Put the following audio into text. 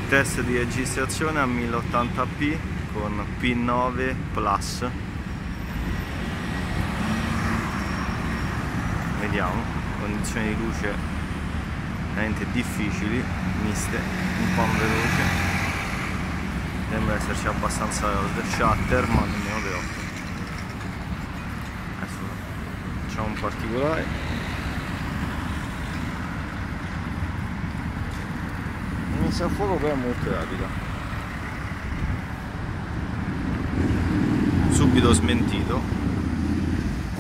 Test di registrazione a 1080p con P9 Plus. Vediamo, condizioni di luce veramente difficili, miste, un po' veloce, sembra esserci abbastanza veloce, shutter ma nemmeno troppo. Adesso facciamo un particolare. Inizia a fuoco però è molto rapida. Subito smentito.